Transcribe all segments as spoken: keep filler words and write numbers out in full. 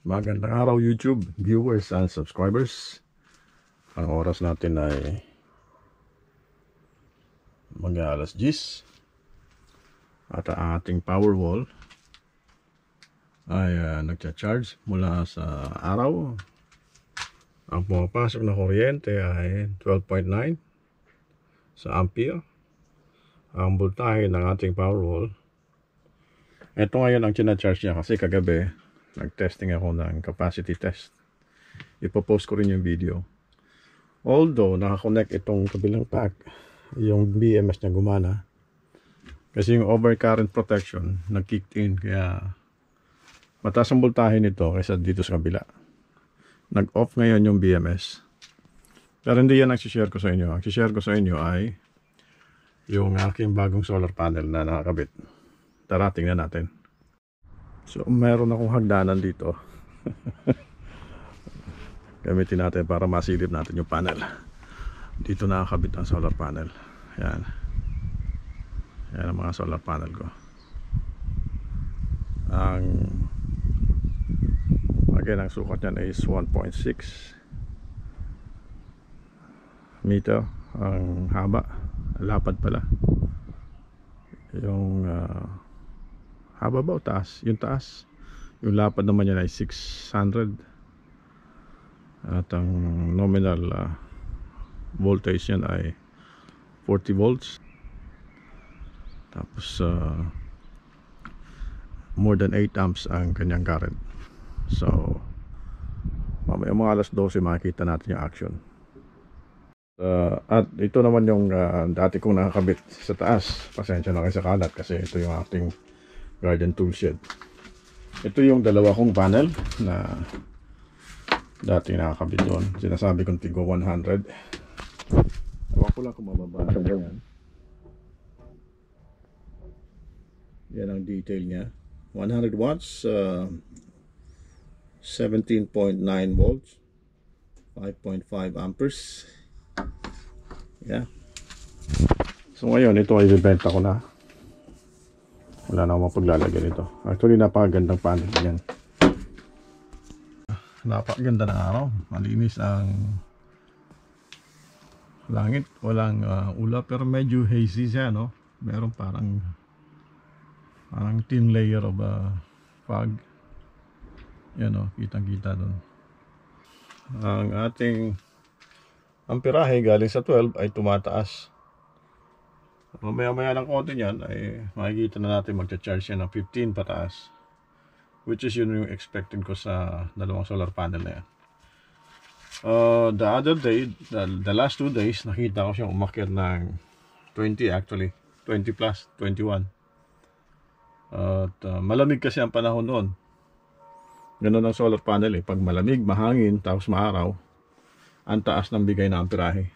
Magandang araw YouTube viewers and subscribers. Ang oras natin ay mga alas diyes at ang ating power wall ay uh, nagcha-charge mula sa araw. Ang pumapasok na kuryente ay twelve point nine sa ampere. Ang voltahe ng ating power wall, ito ngayon ang china-charge niya kasi kagabi nag-testing ako ng capacity test. Ipopost ko rin yung video. Although nakakonect itong kabilang pack, yung B M S niya gumana kasi yung overcurrent protection nag-kicked in, kaya mataas ang voltahe nito kaysa dito sa kabila. Nag-off ngayon yung B M S, pero hindi yan ang share ko sa inyo. Ang share ko sa inyo ay yung aking bagong solar panel na nakakabit. Tara, tingnan natin. So, meron akong hagdanan dito. Gamitin natin para masilip natin yung panel. Dito nakakabit ang solar panel. Yan. Yan ang mga solar panel ko. Ang again, ang sukat niyan is one point six meter ang haba. Lapad pala. Yung uh, haba ba o taas? Yung taas. Yung lapad naman yan ay six hundred. At ang nominal uh, voltage yan ay forty volts. Tapos uh, more than eight amps ang kanyang current. So mamaya mga alas dose makikita natin yung action. Uh, at ito naman yung uh, dati kong nakakabit sa taas. Pasensya na kayo sa kalat kasi ito yung ating garden tool shed. Ito yung dalawa kong panel na dati nakakabit doon. Sinasabi kong tigo one hundred. Ewan ko lang kung mababasa yan. Yan ang detail niya. One hundred watts, uh, seventeen point nine volts, five point five amperes. Yeah. So ngayon ito ay ibebenta ko na. Wala na akong mapaglalagyan ito. Actually napakagandang panel yan. Napakaganda ng araw. Malinis ang langit. Walang uh, ulap pero medyo hazy siya, no? Meron parang parang thin layer of uh, fog. Yan, no? Kitang kita doon. Ang ating amperahe galing sa twelve ay tumataas. Mamaya maya ng konti niyan ay makikita na natin magcha-charge siya ng fifteen pataas, which is yun yung expected ko sa dalawang solar panel na yan. Uh, the other day, the, the last two days nakita ko siyang umakyat ng twenty, actually twenty plus, twenty-one. At uh, malamig kasi ang panahon noon. Ganun ang solar panel eh. Pag malamig, mahangin, tapos maaraw, ang taas ng bigay na amperahe.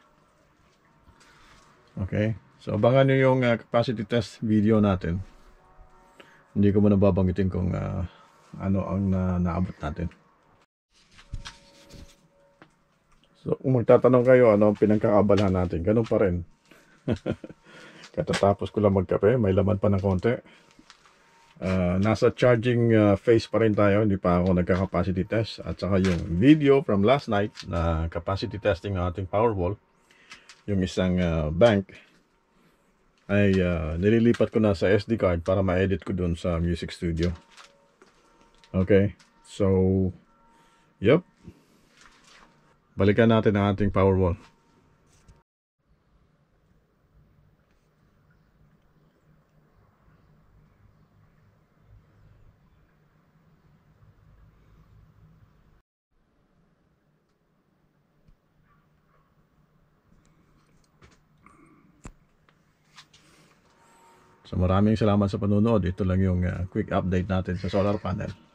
Okay, so abangan nyo yung uh, capacity test video natin. Hindi ko muna babanggitin kung uh, ano ang na naabot natin. So kung magtatanong kayo ano ang pinagkakaabalahan natin, ganun pa rin. Katatapos ko lang magkape, may laman pa ng konti. Uh, nasa charging uh, phase pa rin tayo, hindi pa ako nagka-capacity test. At saka yung video from last night na capacity testing ng ating Powerwall, yung isang uh, bank ay uh, nililipat ko na sa S D card para ma-edit ko dun sa music studio. Okay, so yup, balikan natin ang ating Powerwall. So maraming salamat sa panonood. Ito lang yung uh, quick update natin sa solar panel.